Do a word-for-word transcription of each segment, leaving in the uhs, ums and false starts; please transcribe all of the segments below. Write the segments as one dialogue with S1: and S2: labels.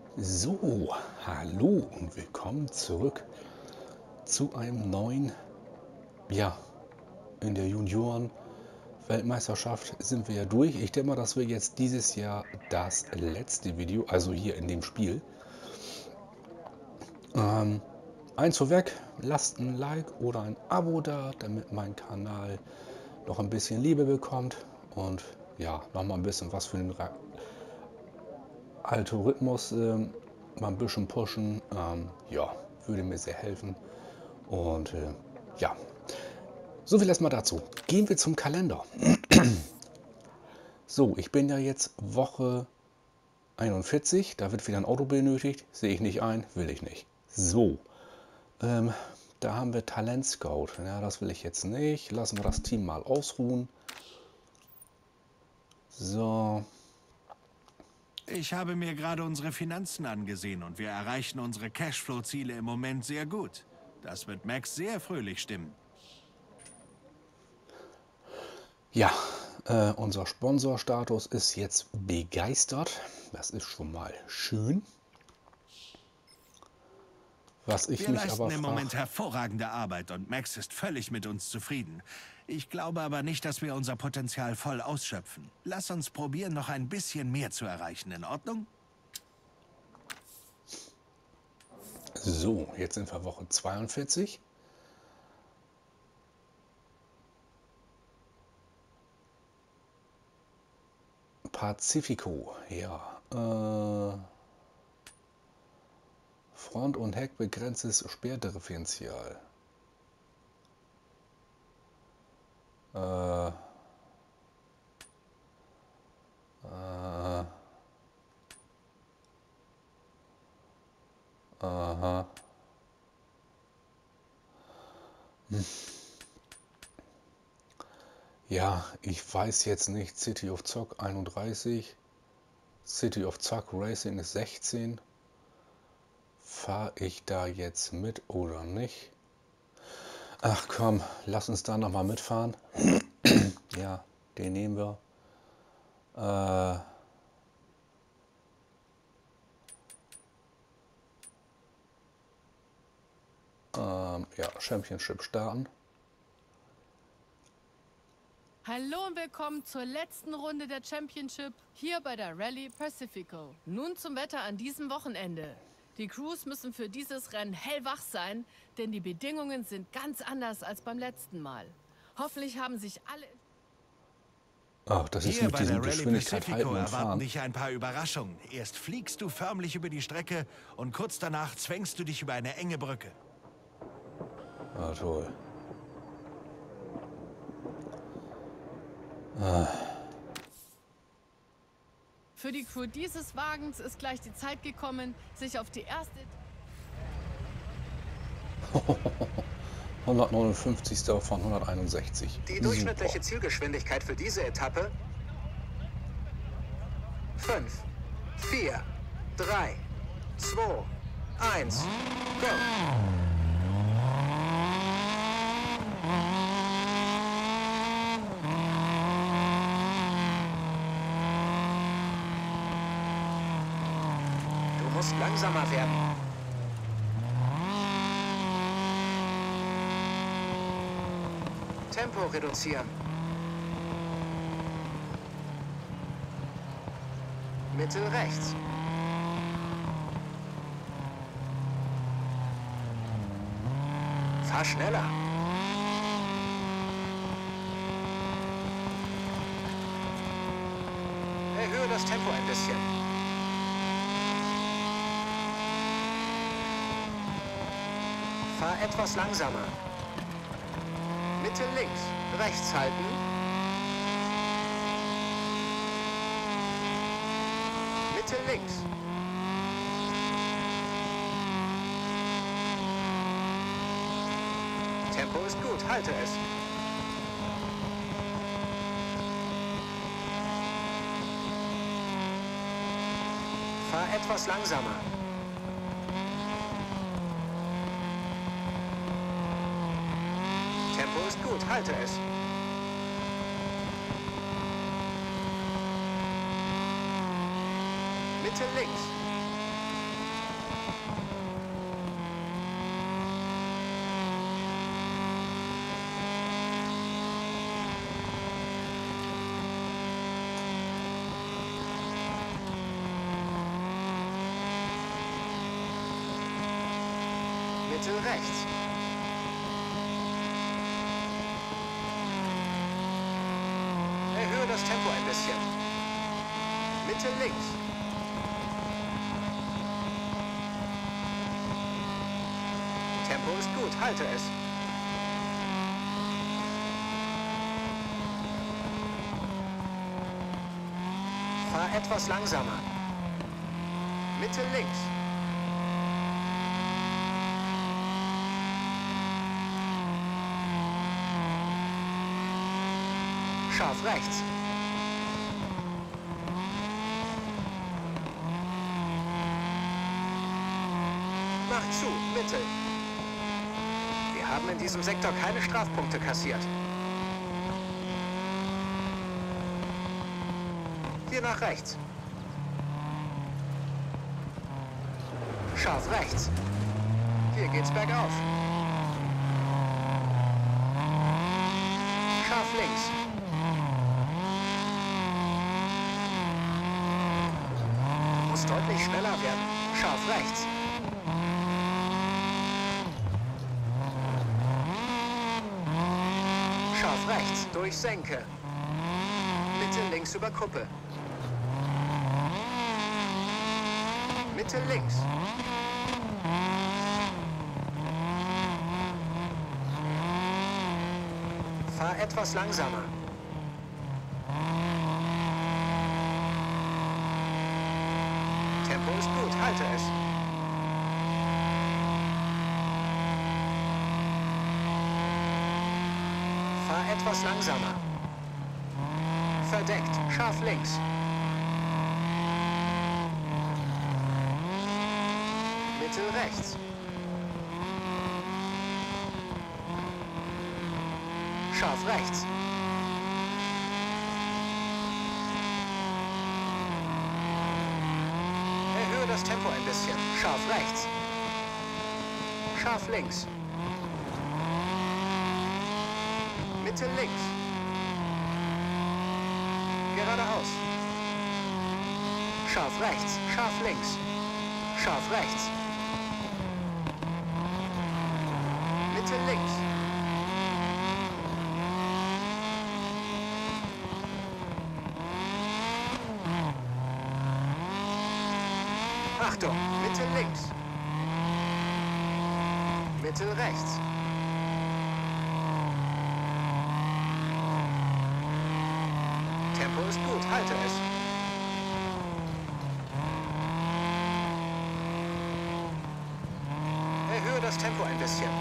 S1: So, hallo und willkommen zurück zu einem neuen, ja, in der Junioren-Weltmeisterschaft sind wir ja durch. Ich denke mal, dass wir jetzt dieses Jahr das letzte Video, also hier in dem Spiel. Ähm, eins vorweg, lasst ein Like oder ein Abo da, damit mein Kanal noch ein bisschen Liebe bekommt und ja, noch mal ein bisschen was für den Ra Algorithmus ähm, mal ein bisschen pushen. Ähm, ja, würde mir sehr helfen. Und äh, ja, so viel erstmal dazu. Gehen wir zum Kalender. So, ich bin ja jetzt Woche einundvierzig. Da wird wieder ein Auto benötigt. Sehe ich nicht ein, will ich nicht. So, ähm, da haben wir Talent Scout. Ja, das will ich jetzt nicht. Lassen wir das Team mal ausruhen. So.
S2: Ich habe mir gerade unsere Finanzen angesehen und wir erreichen unsere Cashflow-Ziele im Moment sehr gut. Das wird Max sehr fröhlich stimmen.
S1: Ja, äh, unser Sponsorstatus ist jetzt begeistert. Das ist schon mal schön. Was ich
S2: Wir
S1: mich
S2: leisten
S1: aber
S2: im
S1: frage,
S2: Moment hervorragende Arbeit und Max ist völlig mit uns zufrieden. Ich glaube aber nicht, dass wir unser Potenzial voll ausschöpfen. Lass uns probieren, noch ein bisschen mehr zu erreichen. In Ordnung?
S1: so, jetzt sind wir Woche zweiundvierzig. Pacifico, ja. Äh, Front- und Heck begrenztes Sperrdifferential. Äh, äh, aha. Hm. Ja, ich weiß jetzt nicht. City of Zock einunddreißig. City of Zock Racing ist sechzehn. Fahre ich da jetzt mit oder nicht? Ach komm, lass uns da nochmal mitfahren. Ja, den nehmen wir. Äh, ähm, ja, Championship starten.
S3: Hallo und willkommen zur letzten Runde der Championship hier bei der Rallye Pacifico. Nun zum Wetter an diesem Wochenende. Die Crews müssen für dieses Rennen hellwach sein, denn die Bedingungen sind ganz anders als beim letzten Mal. Hoffentlich haben sich alle...
S1: Ach, das ist
S2: Hier
S1: mit
S2: bei der
S1: diesem
S2: Rallye
S1: Geschwindigkeit halten
S2: Pacifico
S1: und
S2: erwarten
S1: fahren.
S2: dich ein paar Überraschungen. Erst fliegst du förmlich über die Strecke und kurz danach zwängst du dich über eine enge Brücke.
S1: Ah, toll. Ah.
S3: Für die Crew dieses Wagens ist gleich die Zeit gekommen, sich auf die erste...
S1: hundertneunundfünfzig von hunderteinundsechzig.
S4: Die durchschnittliche
S1: Super.
S4: Zielgeschwindigkeit für diese Etappe fünf, vier, drei, zwei, eins, go! Du musst langsamer werden. Tempo reduzieren. Mittel rechts. Fahr schneller. Erhöhe das Tempo ein bisschen. Fahr etwas langsamer. Mitte links, rechts halten. Mitte links. Tempo ist gut, halte es. Fahr etwas langsamer. Tempo ist gut, halte es. Mitte links. Mittel rechts. Erhöhe das Tempo ein bisschen. Mitte links. Tempo ist gut, halte es. Fahr etwas langsamer. Mitte links. Scharf rechts. Mach zu, Mitte. Wir haben in diesem Sektor keine Strafpunkte kassiert. Hier nach rechts. Scharf rechts. Hier geht's bergauf. Scharf links. Muss deutlich schneller werden. Scharf rechts. Scharf rechts. Durch Senke. Mitte links über Kuppe. Mitte links. Fahr etwas langsamer. Tempo ist gut, halte es. Fahr etwas langsamer. Verdeckt, scharf links. Mittel rechts. Scharf rechts. Erhöhe das Tempo ein bisschen. Scharf rechts. Scharf links. Mitte links. Geradeaus. Scharf rechts. Scharf links. Scharf rechts. Mitte links. Achtung, Mitte links. Mittel rechts. Tempo ist gut, halte es. Erhöhe das Tempo ein bisschen.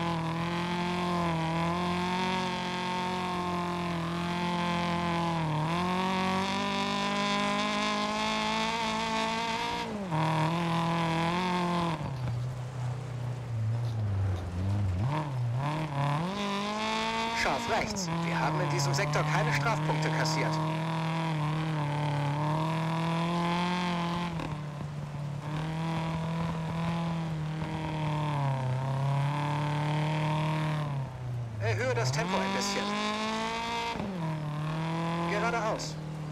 S4: Scharf rechts. Wir haben in diesem Sektor keine Strafpunkte kassiert. Erhöhe das Tempo ein bisschen. Geradeaus.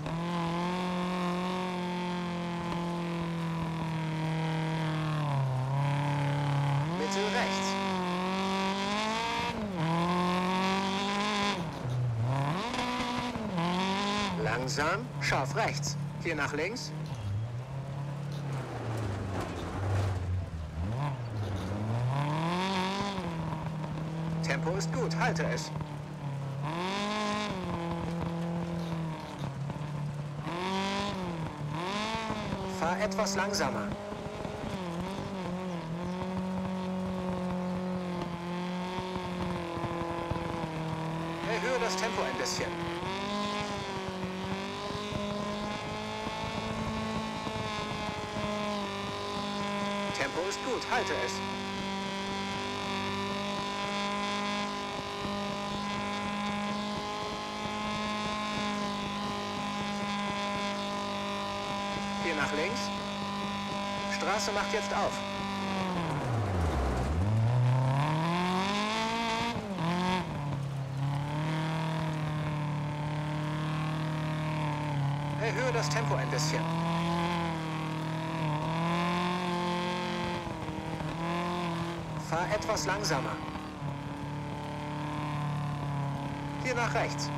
S4: Mittel rechts. Langsam, scharf rechts. Hier nach links. Tempo ist gut, halte es. Fahr etwas langsamer. Erhöhe das Tempo ein bisschen. Tempo ist gut, halte es. Hier nach links. Straße macht jetzt auf. Erhöhe das Tempo ein bisschen. Fahr etwas langsamer. Hier nach rechts.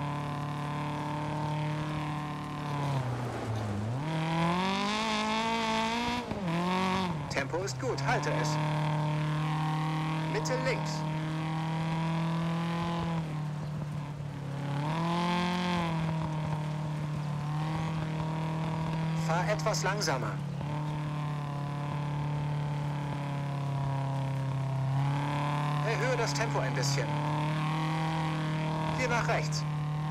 S4: Tempo ist gut, halte es. Mitte links. Fahr etwas langsamer. Erhöhe das Tempo ein bisschen. Hier nach rechts.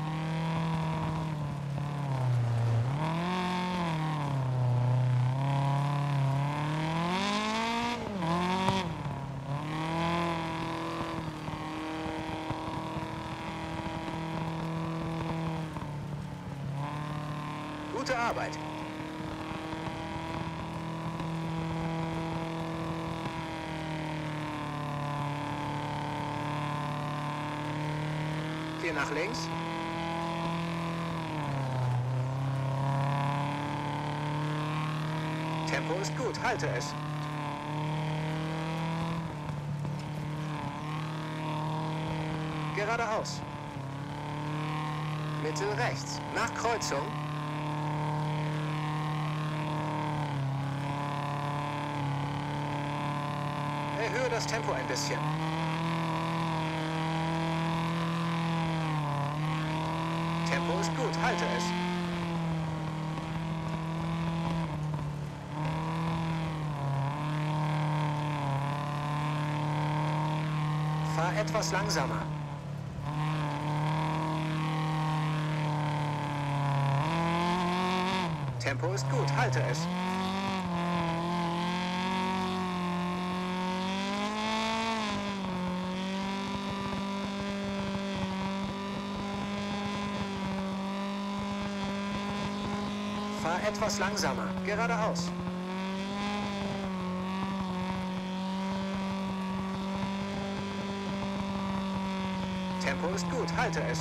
S4: Gute Arbeit. Hier nach links. Tempo ist gut, halte es. Geradeaus. Mittel rechts. Nach Kreuzung. Erhöhe das Tempo ein bisschen. Tempo ist gut, halte es. Fahr etwas langsamer. Tempo ist gut, halte es. Fahr etwas langsamer, geradeaus. Tempo ist gut, halte es.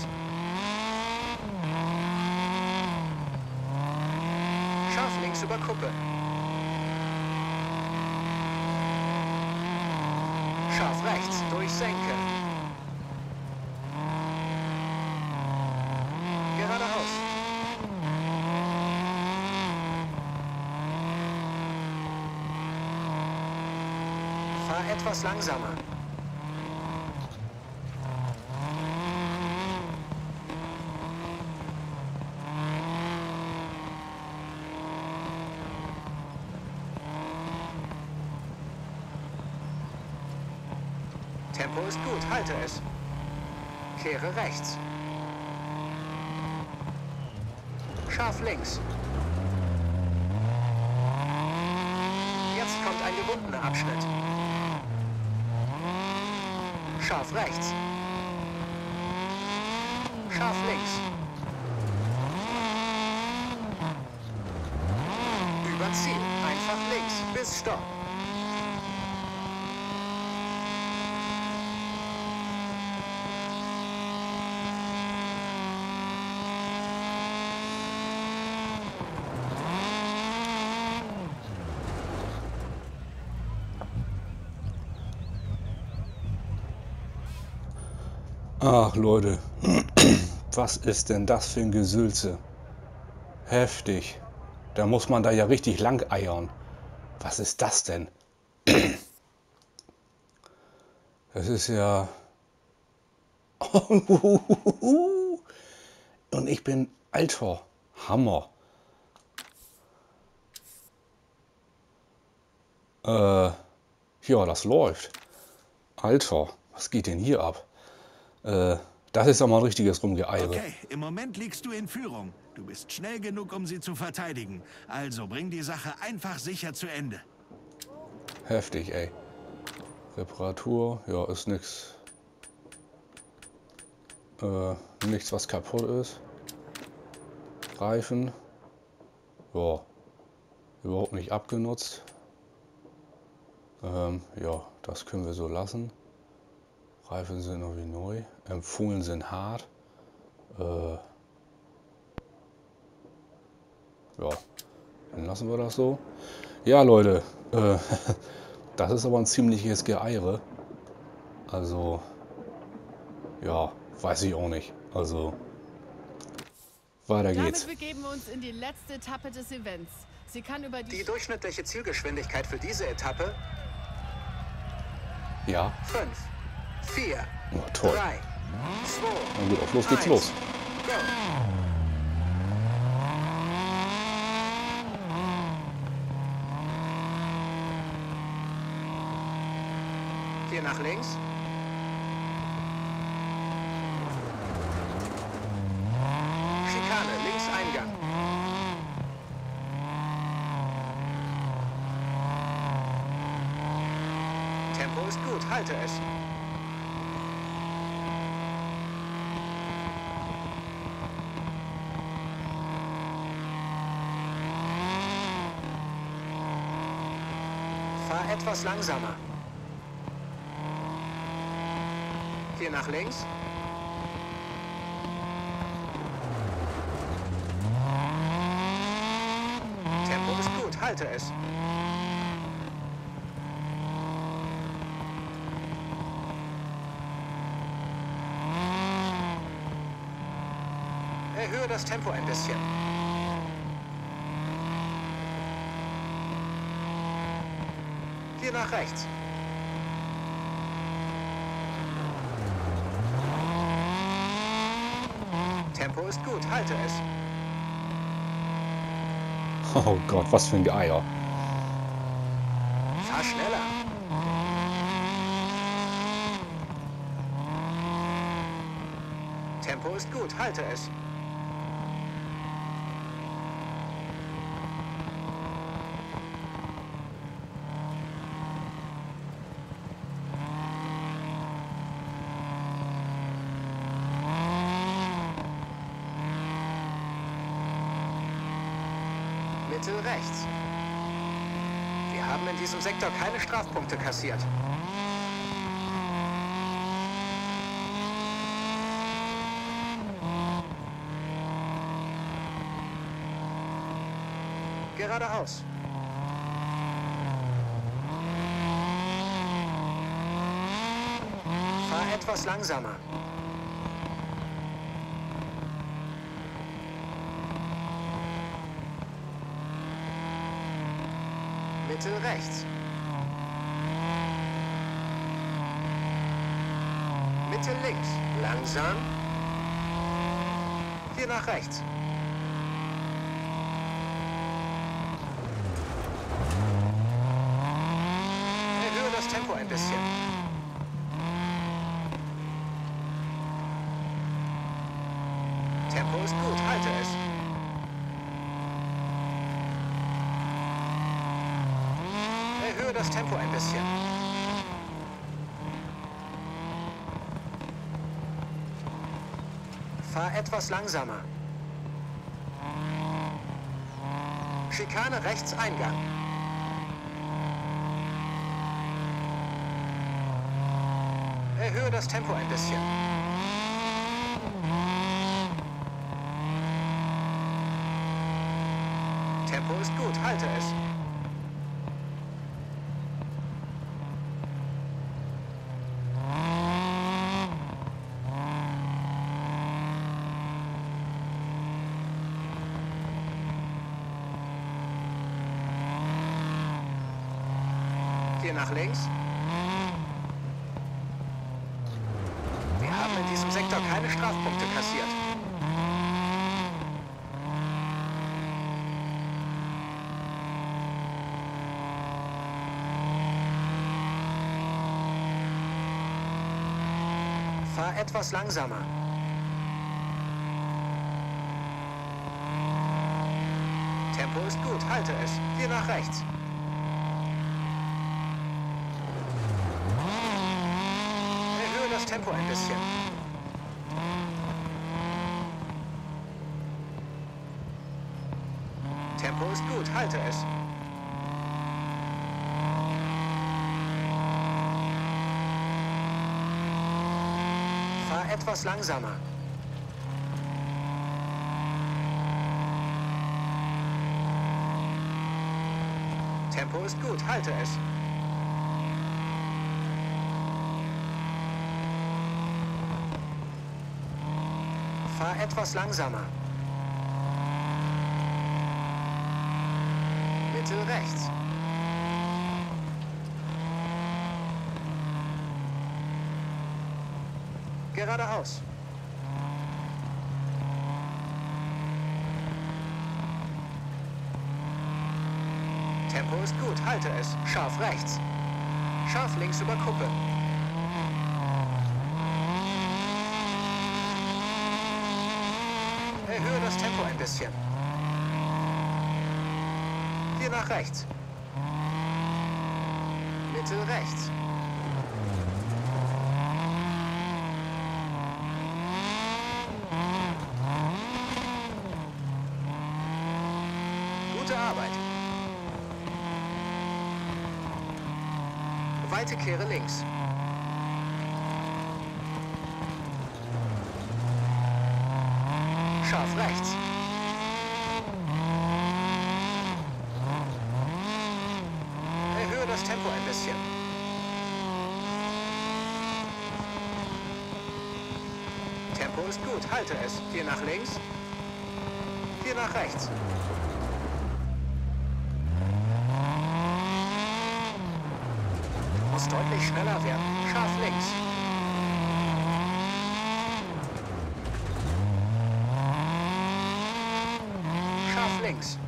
S4: Scharf links über Kuppe. Scharf rechts, durchsenken. Geradeaus. Fahr etwas langsamer. Tempo ist gut, halte es. Kehre rechts. Scharf links. Jetzt kommt ein gewundener Abschnitt. Scharf rechts. Scharf links. Über Ziel. Einfach links. Bis Stopp.
S1: Ach Leute, was ist denn das für ein Gesülze? Heftig. Da muss man da ja richtig lang eiern. Was ist das denn? Das ist ja... Und ich bin alter Hammer. Äh, ja, das läuft. Alter, was geht denn hier ab? Äh, das ist doch mal ein richtiges Rumgeeiere.
S2: Okay, im Moment liegst du in Führung. Du bist schnell genug, um sie zu verteidigen. Also bring die Sache einfach sicher zu Ende.
S1: Heftig, ey. Reparatur, ja, ist nix. Äh, nichts, was kaputt ist. Reifen. Ja, überhaupt nicht abgenutzt. Ähm, ja, das können wir so lassen. Reifen sind noch wie neu. Empfohlen sind hart. Äh, Ja, dann lassen wir das so. Ja, Leute, äh, das ist aber ein ziemliches Geeire. Also, ja, weiß ich auch nicht. Also, weiter geht's.
S3: Damit begeben wir uns in die letzte Etappe des Events. Sie kann über die...
S4: Die durchschnittliche Zielgeschwindigkeit für diese Etappe
S1: Ja,
S4: fünf, vier,
S1: oh, toll.
S4: drei, zwei,
S1: Na gut, auf los geht's
S4: eins.
S1: los.
S4: Go. Hier nach links. Schikane, links Eingang. Tempo ist gut, halte es. Fahr etwas langsamer. Hier nach links. Tempo ist gut, halte es. Erhöhe das Tempo ein bisschen. Hier nach rechts. Tempo ist gut, halte es.
S1: Oh Gott, was für ein Geeier.
S4: Fahr schneller. Tempo ist gut, halte es. Mitte rechts. Wir haben in diesem Sektor keine Strafpunkte kassiert. Geradeaus. Fahr etwas langsamer. Mitte rechts. Mitte links. Langsam. Hier nach rechts. Erhöhe das Tempo ein bisschen. Tempo ist gut, halte es. Erhöhe das Tempo ein bisschen. Fahr etwas langsamer. Schikane rechts Eingang. Erhöhe das Tempo ein bisschen. Tempo ist gut, halte es. Hier nach links. Wir haben in diesem Sektor keine Strafpunkte kassiert. Fahr etwas langsamer. Tempo ist gut, halte es. Hier nach rechts. Erhöhe das Tempo ein bisschen. Tempo ist gut, halte es. Fahr etwas langsamer. Tempo ist gut, halte es. Fahr etwas langsamer. Mittel rechts. Geradeaus. Tempo ist gut, halte es. Scharf rechts. Scharf links über Kuppe. Erhöhe das Tempo ein bisschen. Hier nach rechts. Mittel rechts. Gute Arbeit. Weite Kehre links. Scharf rechts. Erhöhe das Tempo ein bisschen. Tempo ist gut, halte es. Hier nach links. Hier nach rechts. Muss deutlich schneller werden. Scharf links. Scharf links.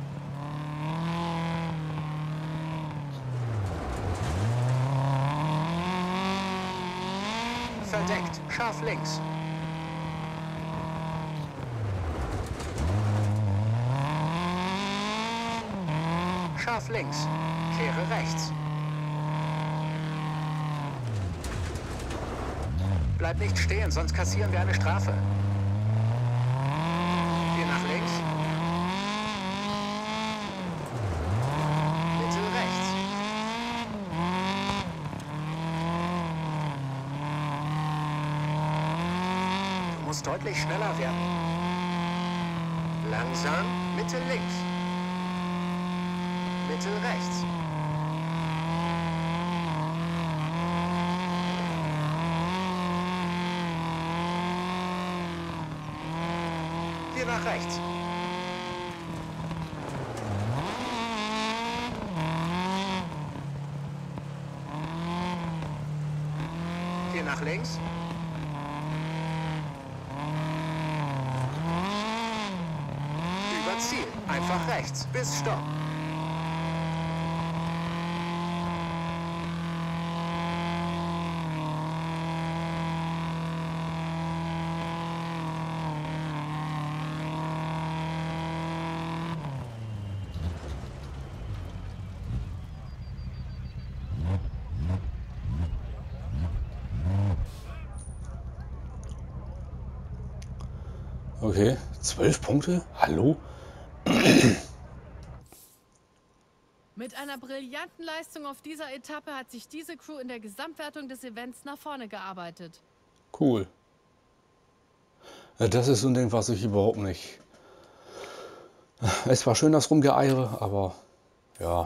S4: Verdeckt. Scharf links. Scharf links. Kehre rechts. Bleib nicht stehen, sonst kassieren wir eine Strafe. Hier nach links. Mittel rechts. Du musst deutlich schneller werden. Langsam, Mittel links. Mittel rechts. Hier nach rechts. Hier nach links. Über Ziel. Einfach rechts. Bis Stopp.
S1: Okay, zwölf Punkte? Hallo?
S3: Mit einer brillanten Leistung auf dieser Etappe hat sich diese Crew in der Gesamtwertung des Events nach vorne gearbeitet.
S1: Cool. Das ist so ein Ding, was ich überhaupt nicht... Es war schön, das Rumgeeiere, aber ja...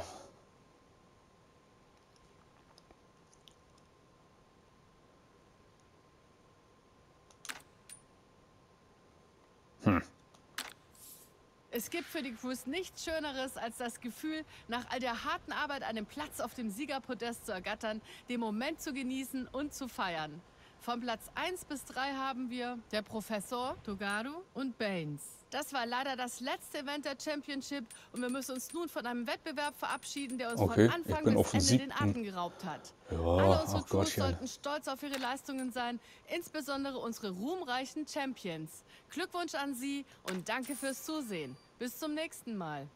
S1: Hm.
S3: Es gibt für die Crews nichts Schöneres, als das Gefühl, nach all der harten Arbeit einen Platz auf dem Siegerpodest zu ergattern, den Moment zu genießen und zu feiern. Von Platz eins bis drei haben wir der Professor, Togaro und Baines. Das war leider das letzte Event der Championship und wir müssen uns nun von einem Wettbewerb verabschieden, der uns
S1: Okay,
S3: von Anfang
S1: ich bin
S3: bis
S1: auf dem
S3: Ende den
S1: siebten.
S3: Atem geraubt hat.
S1: Ja,
S3: Alle unsere
S1: ach
S3: Crews
S1: Gottchen.
S3: sollten stolz auf ihre Leistungen sein, insbesondere unsere ruhmreichen Champions. Glückwunsch an Sie und danke fürs Zusehen. Bis zum nächsten Mal.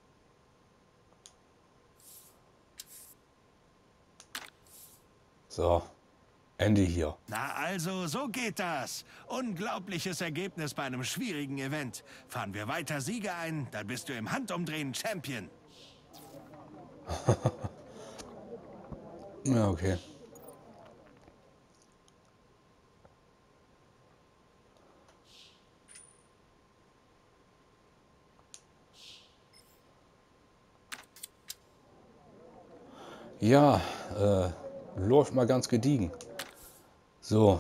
S1: So, Ende hier.
S2: Na also, so geht das. Unglaubliches Ergebnis bei einem schwierigen Event. Fahren wir weiter Siege ein, dann bist du im Handumdrehen Champion.
S1: Ja, okay. Ja, äh, läuft mal ganz gediegen. So.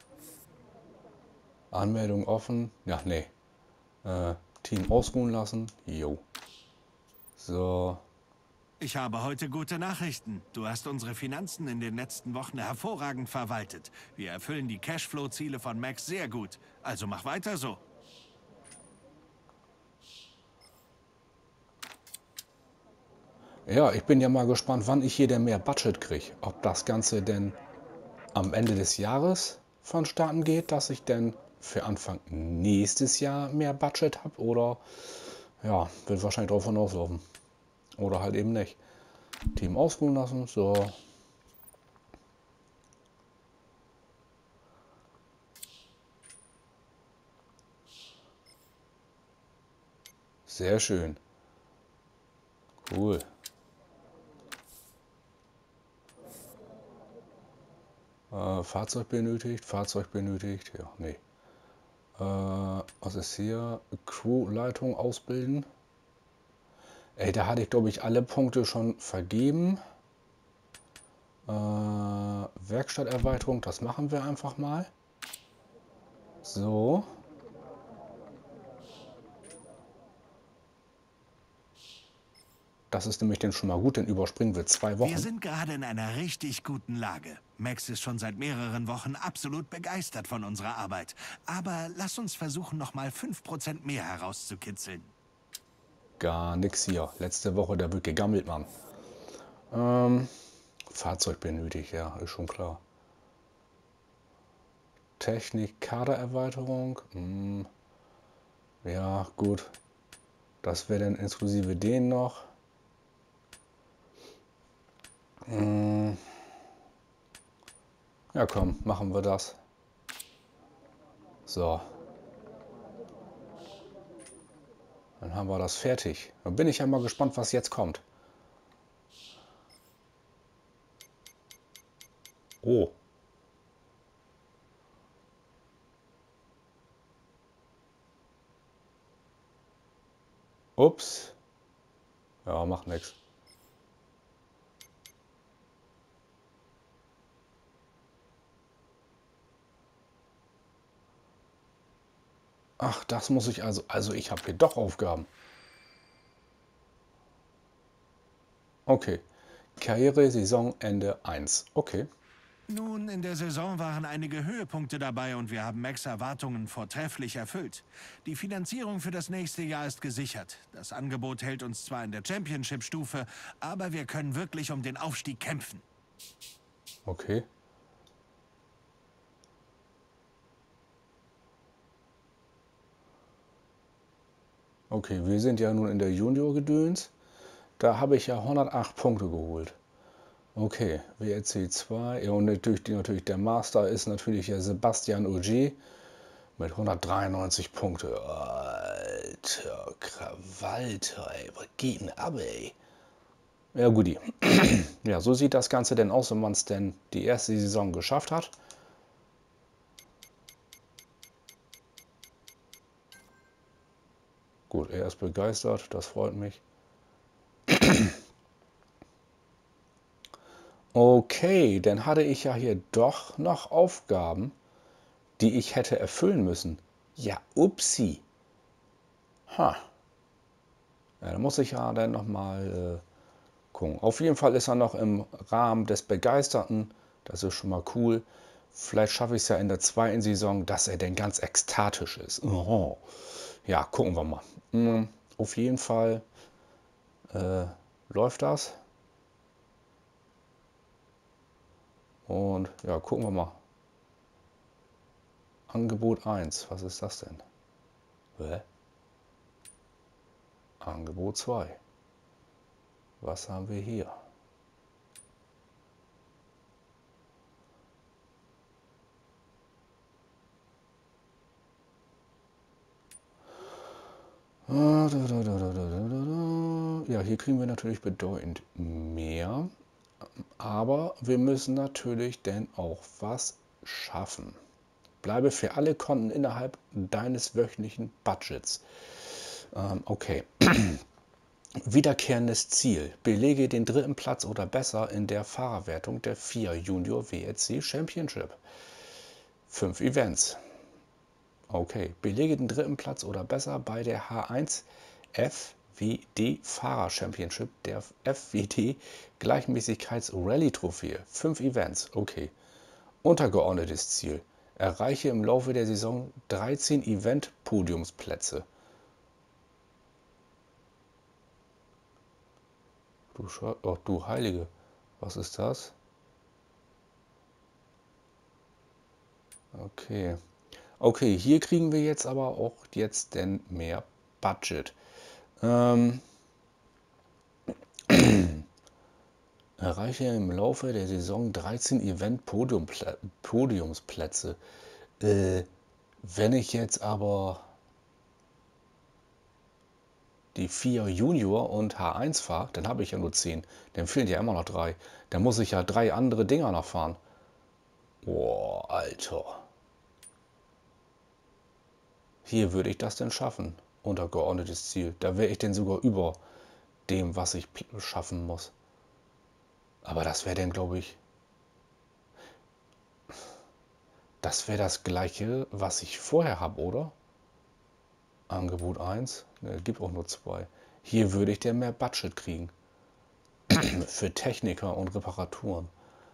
S1: Anmeldung offen. Ja, nee. Äh, Team ausruhen lassen. Jo. So.
S2: Ich habe heute gute Nachrichten. Du hast unsere Finanzen in den letzten Wochen hervorragend verwaltet. Wir erfüllen die Cashflow-Ziele von Max sehr gut. Also mach weiter so.
S1: Ja, ich bin ja mal gespannt, wann ich hier denn mehr Budget kriege. Ob das Ganze denn am Ende des Jahres vonstatten geht, dass ich denn für Anfang nächstes Jahr mehr Budget habe oder ja, wird wahrscheinlich drauf hinauslaufen. Oder halt eben nicht. Team ausruhen lassen, so. Sehr schön. Cool. Äh, Fahrzeug benötigt, Fahrzeug benötigt, ja, nee. Äh, was ist hier? Crewleitung ausbilden. Ey, da hatte ich, glaube ich, alle Punkte schon vergeben. Äh, Werkstatterweiterung, das machen wir einfach mal. So. Das ist nämlich dann schon mal gut, denn überspringen wir zwei Wochen.
S2: Wir sind gerade in einer richtig guten Lage. Max ist schon seit mehreren Wochen absolut begeistert von unserer Arbeit. Aber lass uns versuchen, noch mal fünf Prozent mehr herauszukitzeln.
S1: Gar nix hier. Letzte Woche, da wird gegammelt, Mann. Ähm, Fahrzeug benötigt, ja, ist schon klar. Technik, Kadererweiterung. Hm, ja, gut. Das wäre dann inklusive den noch. Hm. Ja, komm, machen wir das. So. Dann haben wir das fertig. Dann bin ich ja mal gespannt, was jetzt kommt. Oh. Ups. Ja, macht nichts. Ach, das muss ich also... Also ich habe hier doch Aufgaben. Okay. Karriere, Saisonende eins. Okay.
S2: Nun, in der Saison waren einige Höhepunkte dabei und wir haben Max' Erwartungen vortrefflich erfüllt. Die Finanzierung für das nächste Jahr ist gesichert. Das Angebot hält uns zwar in der Championship-Stufe, aber wir können wirklich um den Aufstieg kämpfen.
S1: Okay. Okay, wir sind ja nun in der Junior-Gedöns. Da habe ich ja hundertacht Punkte geholt. Okay, W R C zwei. Ja, und natürlich, natürlich der Master ist natürlich ja Sebastian Ogier mit hundertdreiundneunzig Punkte. Alter Krawalter, ey, was geht denn ab, ey? Ja, guti. Ja, so sieht das Ganze denn aus, wenn man es denn die erste Saison geschafft hat. Gut, er ist begeistert, das freut mich. Okay, dann hatte ich ja hier doch noch Aufgaben, die ich hätte erfüllen müssen. Ja, upsi. Ha. Ja, da muss ich ja dann nochmal äh, gucken. Auf jeden Fall ist er noch im Rahmen des Begeisterten. Das ist schon mal cool. Vielleicht schaffe ich es ja in der zweiten Saison, dass er dann ganz ekstatisch ist. Oh. Ja, gucken wir mal. Mhm. Auf jeden Fall äh, läuft das. Und ja, gucken wir mal. Angebot eins, was ist das denn? Hä? Angebot zwei. Was haben wir hier? Ja, hier kriegen wir natürlich bedeutend mehr. Aber wir müssen natürlich denn auch was schaffen. Bleibe für alle Konten innerhalb deines wöchentlichen Budgets. Ähm, okay. Wiederkehrendes Ziel. Belege den dritten Platz oder besser in der Fahrerwertung der FIA Junior W R C Championship. Fünf Events. Okay. Belege den dritten Platz oder besser bei der H eins F W D Fahrer Championship der F W D Gleichmäßigkeits-Rallye-Trophäe. Fünf Events. Okay. Untergeordnetes Ziel. Erreiche im Laufe der Saison dreizehn Event-Podiumsplätze. Du, Scha oh, du Heilige, was ist das? Okay. Okay, hier kriegen wir jetzt aber auch jetzt denn mehr Budget. Ähm, erreiche im Laufe der Saison dreizehn Event-Podiumsplätze. Äh, wenn ich jetzt aber die FIA Junior und H eins fahre, dann habe ich ja nur zehn. Dann fehlen ja immer noch drei. Dann muss ich ja drei andere Dinger noch fahren. Boah, Alter. Hier würde ich das denn schaffen. Untergeordnetes Ziel. Da wäre ich denn sogar über dem, was ich schaffen muss. Aber das wäre dann, glaube ich... Das wäre das gleiche, was ich vorher habe, oder? Angebot eins. Ne, gibt auch nur zwei. Hier würde ich denn mehr Budget kriegen. Für Techniker und Reparaturen.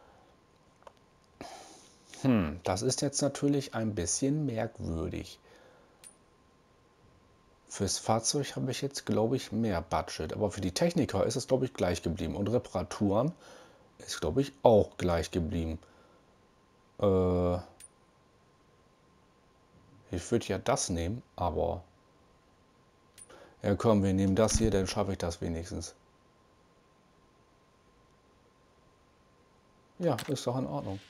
S1: Hm, das ist jetzt natürlich ein bisschen merkwürdig. Fürs Fahrzeug habe ich jetzt, glaube ich, mehr Budget. Aber für die Techniker ist es, glaube ich, gleich geblieben. Und Reparaturen ist, glaube ich, auch gleich geblieben. Äh, ich würde ja das nehmen, aber... Ja komm, wir nehmen das hier, dann schaffe ich das wenigstens. Ja, ist doch in Ordnung.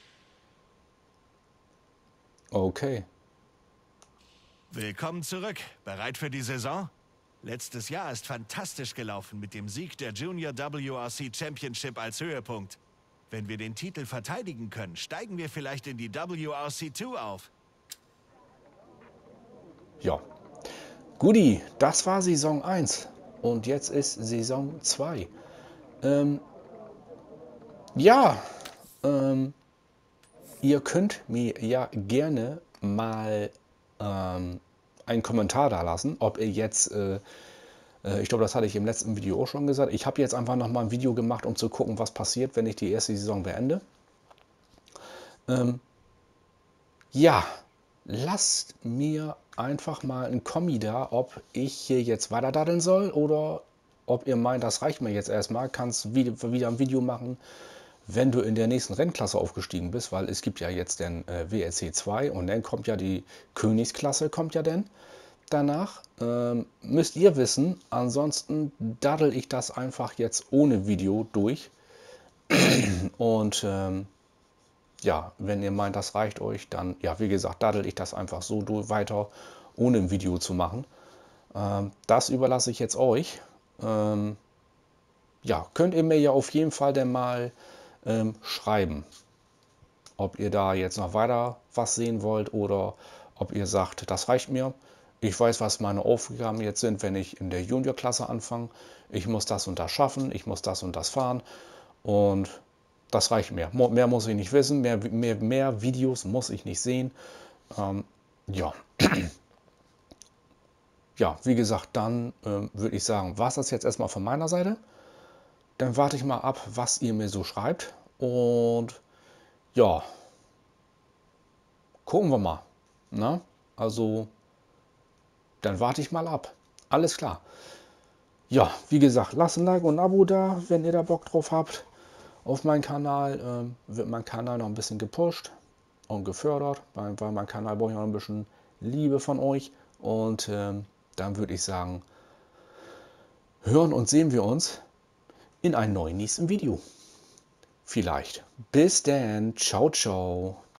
S1: Okay.
S2: Willkommen zurück. Bereit für die Saison? Letztes Jahr ist fantastisch gelaufen mit dem Sieg der Junior W R C Championship als Höhepunkt. Wenn wir den Titel verteidigen können, steigen wir vielleicht in die W R C zwei auf.
S1: Ja. Guti, das war Saison eins. Und jetzt ist Saison zwei. Ähm, ja, ähm, ihr könnt mir ja gerne mal ähm, einen Kommentar da lassen, ob ihr jetzt, äh, äh, ich glaube, das hatte ich im letzten Video auch schon gesagt, ich habe jetzt einfach noch mal ein Video gemacht, um zu gucken, was passiert, wenn ich die erste Saison beende. Ähm, ja, lasst mir einfach mal ein Kommi da, ob ich hier jetzt weiter daddeln soll oder ob ihr meint, das reicht mir jetzt erstmal, kannst wieder ein Video machen, wenn du in der nächsten Rennklasse aufgestiegen bist, weil es gibt ja jetzt den äh, W R C zwei und dann kommt ja die Königsklasse, kommt ja dann danach. Ähm, müsst ihr wissen, ansonsten daddel ich das einfach jetzt ohne Video durch. Und ähm, ja, wenn ihr meint, das reicht euch, dann, ja, wie gesagt, daddel ich das einfach so durch, weiter, ohne ein Video zu machen. Ähm, das überlasse ich jetzt euch. Ähm, ja, könnt ihr mir ja auf jeden Fall dann mal ähm, schreiben, ob ihr da jetzt noch weiter was sehen wollt oder ob ihr sagt, das reicht mir. Ich weiß, was meine Aufgaben jetzt sind, wenn ich in der Juniorklasse anfange. Ich muss das und das schaffen, ich muss das und das fahren und das reicht mir. Mehr muss ich nicht wissen, mehr, mehr, mehr Videos muss ich nicht sehen. Ähm, ja. Ja, wie gesagt, dann ähm, würde ich sagen, war es das jetzt erstmal von meiner Seite. Dann warte ich mal ab, was ihr mir so schreibt. Und ja, gucken wir mal. Na? Also, dann warte ich mal ab. Alles klar. Ja, wie gesagt, lasst ein Like und ein Abo da, wenn ihr da Bock drauf habt. Auf meinen Kanal ähm, wird mein Kanal noch ein bisschen gepusht und gefördert, weil, weil mein Kanal braucht ja noch ein bisschen Liebe von euch. Und ähm, dann würde ich sagen, hören und sehen wir uns in einem neuen nächsten Video. Vielleicht. Bis dann. Ciao, ciao.